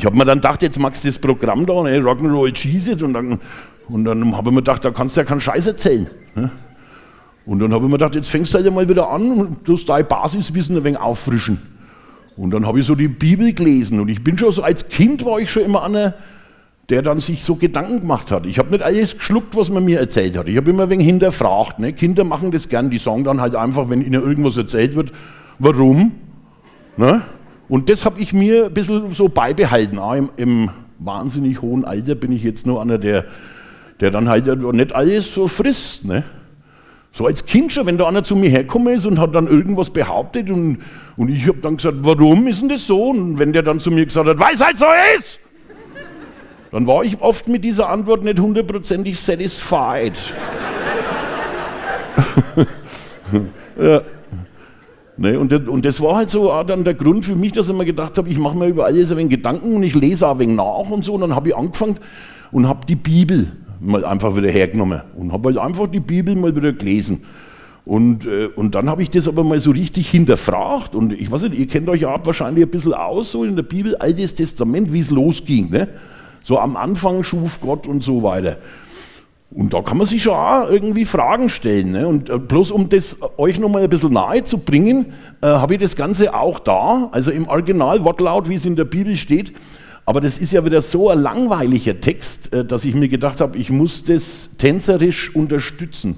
ich habe mir dann gedacht, jetzt magst du das Programm da, ne, Rock'n'Roll Jesus, und dann habe ich mir gedacht, da kannst du ja keinen Scheiß erzählen. Ne? Und dann habe ich mir gedacht, jetzt fängst du halt mal wieder an und tust dein Basiswissen ein wenig auffrischen. Und dann habe ich so die Bibel gelesen und ich bin schon so, als Kind war ich schon immer einer, der dann sich so Gedanken gemacht hat. Ich habe nicht alles geschluckt, was man mir erzählt hat. Ich habe immer ein wenig hinterfragt. Ne? Kinder machen das gern, die sagen dann halt einfach, wenn ihnen irgendwas erzählt wird, warum? Ne? Und das habe ich mir ein bisschen so beibehalten. Auch im wahnsinnig hohen Alter bin ich jetzt nur einer, der dann halt nicht alles so frisst. Ne? So als Kind schon, wenn da einer zu mir hergekommen ist und hat dann irgendwas behauptet und ich habe dann gesagt, warum ist denn das so? Und wenn der dann zu mir gesagt hat, weil es halt so ist, dann war ich oft mit dieser Antwort nicht hundertprozentig satisfied. Ja. Ne, und das war halt so dann der Grund für mich, dass ich mir gedacht habe, ich mache mir über alles ein wenig Gedanken und ich lese auch ein wenig nach und so. Und dann habe ich angefangen und habe die Bibel mal einfach wieder hergenommen und habe halt einfach die Bibel mal wieder gelesen. Und dann habe ich das aber mal so richtig hinterfragt und ich weiß nicht, ihr kennt euch auch wahrscheinlich ein bisschen aus, so in der Bibel, Altes Testament, wie es losging, ne? So am Anfang schuf Gott und so weiter. Und da kann man sich schon auch irgendwie Fragen stellen. Ne? Und bloß um das euch nochmal ein bisschen nahe zu bringen, habe ich das Ganze auch da, also im Original Wortlaut, wie es in der Bibel steht. Aber das ist ja wieder so ein langweiliger Text, dass ich mir gedacht habe, ich muss das tänzerisch unterstützen.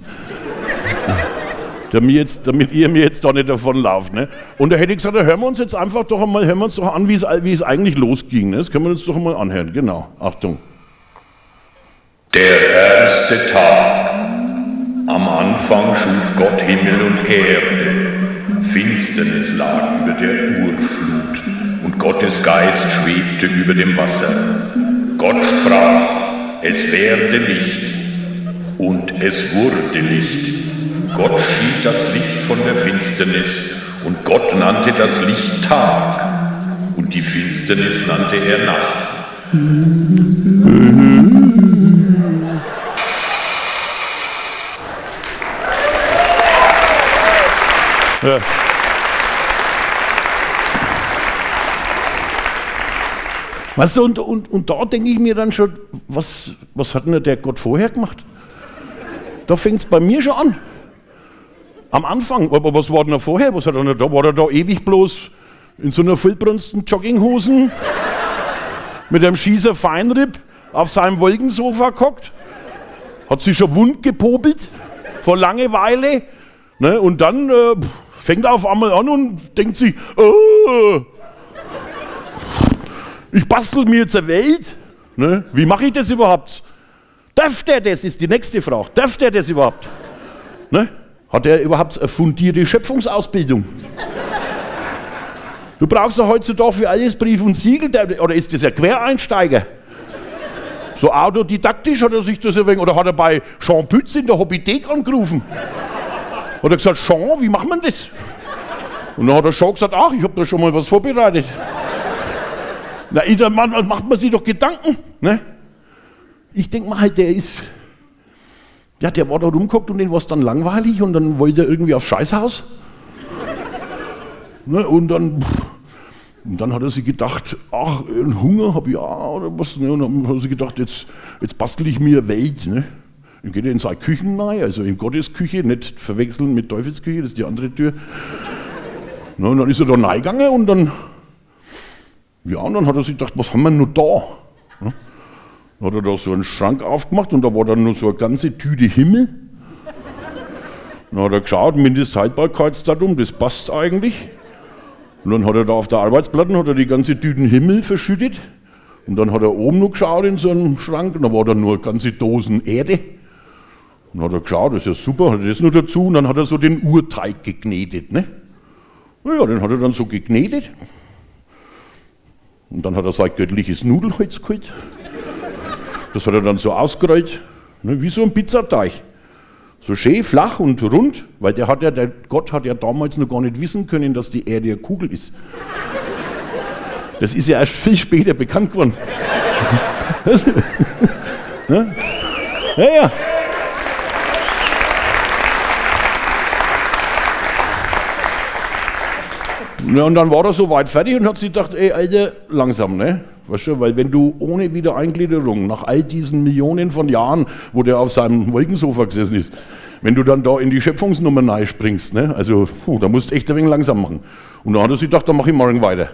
damit ihr mir jetzt da nicht davonlauft. Ne? Und da hätte ich gesagt, da hören wir uns jetzt einfach doch einmal, hören wir uns doch an, wie es eigentlich losging. Ne? Das können wir uns doch einmal anhören. Genau, Achtung. Der erste Tag. Am Anfang schuf Gott Himmel und Erde. Finsternis lag über der Urflut und Gottes Geist schwebte über dem Wasser. Gott sprach, es werde Licht. Und es wurde Licht. Gott schied das Licht von der Finsternis und Gott nannte das Licht Tag und die Finsternis nannte er Nacht. Ja. Weißt du, und da denke ich mir dann schon, was hat denn der Gott vorher gemacht? Da fängt es bei mir schon an. Am Anfang, aber was war denn da vorher? Was hat er da? War er da ewig bloß in so einer vollbrunsten Jogginghosen mit einem Schießer Feinripp auf seinem Wolkensofa gehockt? Hat sich schon wund gepopelt vor Langeweile? Ne? Und dann fängt er auf einmal an und denkt sich, oh, ich bastel mir jetzt eine Welt. Ne? Wie mache ich das überhaupt? Darf der das, ist die nächste Frage. Darf der das überhaupt? Ne? Hat er überhaupt eine fundierte Schöpfungsausbildung? Du brauchst doch heutzutage für alles Brief und Siegel, oder ist das ein Quereinsteiger? So autodidaktisch hat er sich das erwähnt, oder hat er bei Jean Pütz in der Hobbythek angerufen? Hat er gesagt, Jean, wie macht man das? Und dann hat der Jean gesagt, ach, ich habe da schon mal was vorbereitet. Na, dann macht man sich doch Gedanken. Ne? Ich denke mal halt, der war da rumgeguckt und den war es dann langweilig und dann wollte er irgendwie aufs Scheißhaus. Ne? Und dann hat er sich gedacht, ach, einen Hunger habe ich auch oder was. Ne? Und dann hat er sich gedacht, jetzt bastel ich mir eine Welt. Ne? Dann geht er in seine Küchen rein, also in Gottes Küche, nicht verwechseln mit Teufelsküche, das ist die andere Tür. Ne? Und dann ist er da reingegangen und dann hat er sich gedacht, was haben wir nur da? Ne? Dann hat er da so einen Schrank aufgemacht und da war dann nur so eine ganze Tüte Himmel. Dann hat er geschaut, Mindesthaltbarkeitsdatum, das passt eigentlich. Und dann hat er da auf der Arbeitsplatte die ganze Tüten Himmel verschüttet. Und dann hat er oben noch geschaut in so einem Schrank und da war dann nur ganze Dosen Erde. Und dann hat er geschaut, das ist ja super, hat er das noch dazu und dann hat er so den Urteig geknetet. Ne? Naja, den hat er dann so geknetet. Und dann hat er sein göttliches Nudelholz geholt. Das hat er dann so ausgerollt, ne, wie so ein Pizzateig. So schön, flach und rund, weil der Gott hat ja damals noch gar nicht wissen können, dass die Erde eine Kugel ist. Das ist ja erst viel später bekannt geworden. Ne? Ja, ja. Ja, und dann war er so weit fertig und hat sich gedacht, ey, Alter, langsam, ne? Weißt du, weil wenn du ohne Wiedereingliederung, nach all diesen Millionen von Jahren, wo der auf seinem Wolkensofa gesessen ist, wenn du dann da in die Schöpfungsnummer reinspringst, ne, also da musst du echt ein wenig langsam machen. Und dann hat er sich gedacht, dann mache ich morgen weiter.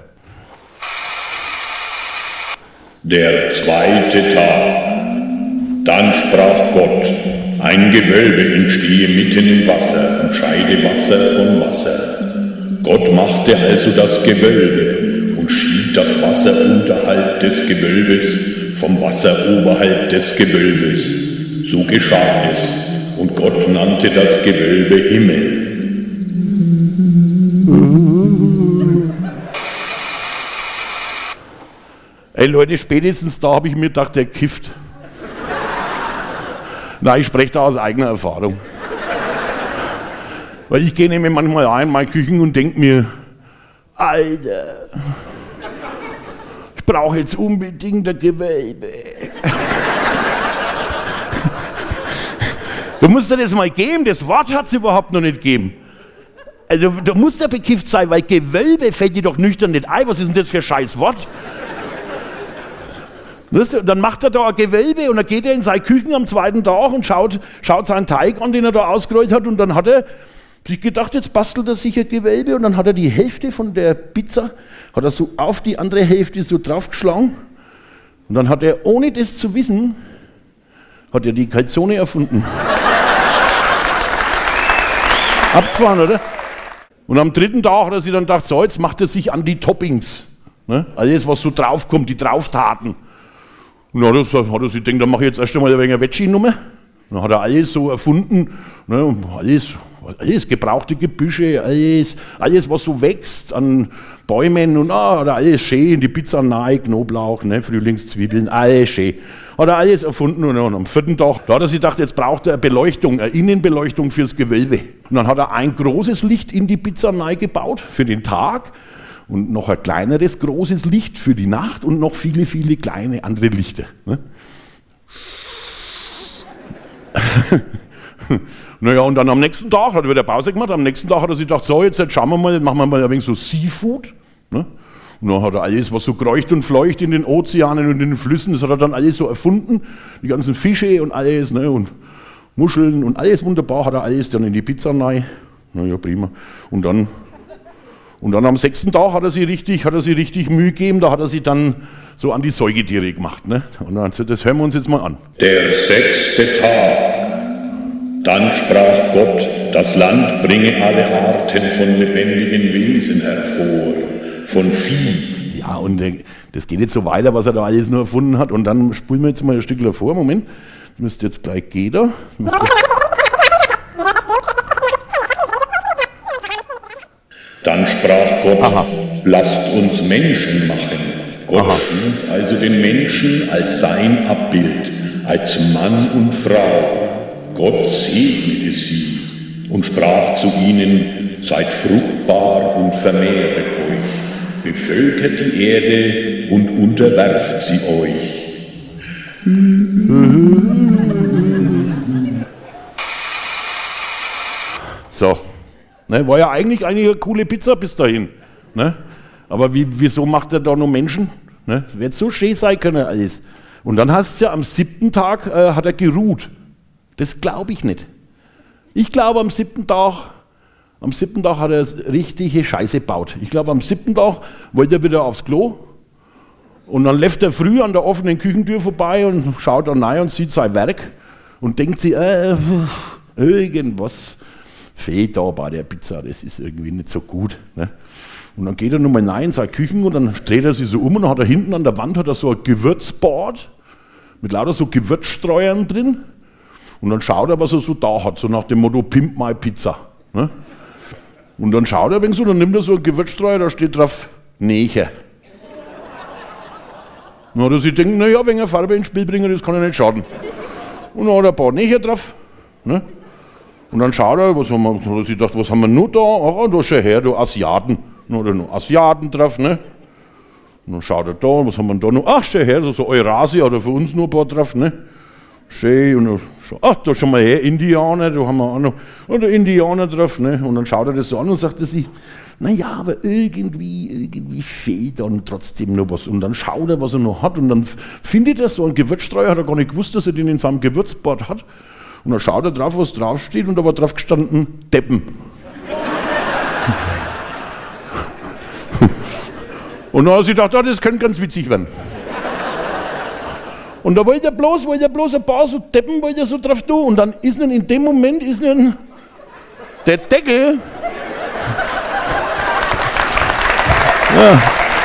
Der zweite Tag. Dann sprach Gott, ein Gewölbe entstehe mitten im Wasser und scheide Wasser von Wasser. Gott machte also das Gewölbe und schied das Wasser unterhalb des Gewölbes vom Wasser oberhalb des Gewölbes. So geschah es, und Gott nannte das Gewölbe Himmel. Ey Leute, spätestens da habe ich mir gedacht, der kifft. Nein, ich spreche da aus eigener Erfahrung. Weil ich gehe nämlich manchmal rein in meine Küchen und denke mir, Alter, ich brauche jetzt unbedingt ein Gewölbe. Du musst dir das mal geben, das Wort hat es überhaupt noch nicht gegeben. Also du musst ja bekifft sein, weil Gewölbe fällt dir doch nüchtern nicht ein. Was ist denn das für ein scheiß Wort? Und dann macht er da ein Gewölbe und dann geht er in seine Küchen am zweiten Tag und schaut seinen Teig an, den er da ausgerollt hat, und dann hat er sich gedacht, jetzt bastelt er sich ein Gewölbe, und dann hat er die Hälfte von der Pizza, hat er so auf die andere Hälfte so draufgeschlagen, und dann hat er, ohne das zu wissen, hat er die Calzone erfunden. Abgefahren, oder? Und am dritten Tag hat er sich dann gedacht, so, jetzt macht er sich an die Toppings, ne? Alles, was so draufkommt, die Drauftaten. Und dann hat er sich gedacht, dann mache ich jetzt erst einmal ein wenig eine Veggie-Nummer. Dann hat er alles so erfunden, ne, alles gebrauchte Gebüsche, alles was so wächst an Bäumen, und hat er alles schön in die Pizza nahe, Knoblauch, ne, Frühlingszwiebeln, alles schön. Hat er alles erfunden, und am vierten Tag, da hat er sich gedacht, jetzt braucht er eine Beleuchtung, eine Innenbeleuchtung fürs Gewölbe. Und dann hat er ein großes Licht in die Pizza nahe gebaut für den Tag. Und noch ein kleineres, großes Licht für die Nacht und noch viele, viele kleine andere Lichter. Ne? Naja, und dann am nächsten Tag hat er wieder Pause gemacht. Am nächsten Tag hat er sich gedacht, so, jetzt schauen wir mal, machen wir mal ein wenig so Seafood. Ne? Und dann hat er alles, was so kreucht und fleucht in den Ozeanen und in den Flüssen, das hat er dann alles so erfunden. Die ganzen Fische und alles, ne? Und Muscheln und alles wunderbar, hat er alles dann in die Pizza rein. Naja, prima. Und dann am 6. Tag hat er sich richtig Mühe gegeben, da hat er sich dann so an die Säugetiere gemacht. Ne? Und das hören wir uns jetzt mal an. Der 6. Tag. Dann sprach Gott, das Land bringe alle Arten von lebendigen Wesen hervor, von Vieh. Ja, und das geht jetzt so weiter, was er da alles nur erfunden hat. Und dann spulen wir jetzt mal ein Stückchen vor. Moment, müsste jetzt gleich gehen da. Dann sprach Gott, lasst uns Menschen machen. Gott schuf also den Menschen als sein Abbild, als Mann und Frau. Gott segnete sie und sprach zu ihnen, seid fruchtbar und vermehret euch, bevölkert die Erde und unterwerft sie euch. So. Ne, war ja eigentlich eine coole Pizza bis dahin. Ne? Aber wieso macht er da noch Menschen? Ne? Wird so schön sein können alles. Und dann heißt es ja, am 7. Tag hat er geruht. Das glaube ich nicht. Ich glaube, am 7. Tag hat er richtige Scheiße gebaut. Ich glaube, am 7. Tag wollte er wieder aufs Klo. Und dann läuft er früh an der offenen Küchentür vorbei und schaut dann rein und sieht sein Werk und denkt sich, irgendwas fehlt da bei der Pizza, das ist irgendwie nicht so gut. Ne? Und dann geht er nochmal rein in seine Küchen und dann dreht er sich so um und dann hat er hinten an der Wand hat er so ein Gewürzboard mit lauter so Gewürzstreuern drin. Und dann schaut er, was er so da hat, so nach dem Motto Pimp my Pizza. Ne? Und dann schaut er, wenn so, dann nimmt er so einen Gewürzstreuer, da steht drauf Necher. Dann hat er sich gedacht, naja, wenn er Farbe ins Spiel bringen, das kann ja nicht schaden. Und dann hat er ein paar Necher drauf. Ne? Und dann schaut er, hat er sich gedacht, was haben wir nur da? Ach, da schau her, du Asiaten. Dann hat er noch Asiaten drauf, ne? Und dann schaut er da, was haben wir da noch? Ach, schau her, so Eurasia, hat er für uns nur ein paar drauf, ne? Schön, und dann, ach, da schau mal her, Indianer, da haben wir auch noch, und der Indianer drauf, ne? Und dann schaut er das so an und sagt er sich, naja, aber irgendwie fehlt dann trotzdem noch was. Und dann schaut er, was er noch hat und dann findet er so einen Gewürzstreuer, hat er gar nicht gewusst, dass er den in seinem Gewürzbad hat. Und dann schaut er drauf, was draufsteht und da war drauf gestanden, Deppen. Und dann hat er sich gedacht, das könnte ganz witzig werden. Und da wollte er bloß ein paar so Deppen wollte er so drauf tun. Und dann ist in dem Moment der Deckel. Ja.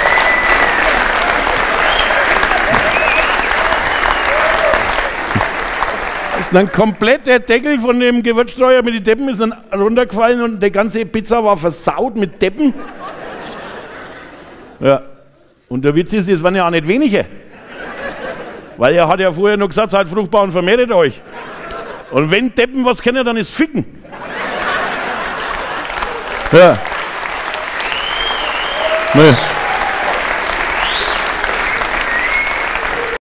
Ist dann komplett der Deckel von dem Gewürzstreuer mit den Deppen ist dann runtergefallen und die ganze Pizza war versaut mit Deppen. Ja. Und der Witz ist, es waren ja auch nicht wenige. Weil er hat ja vorher noch gesagt, seid fruchtbar und vermehrt euch. Und wenn Deppen was kennen, dann ist Ficken. Ja. Nee.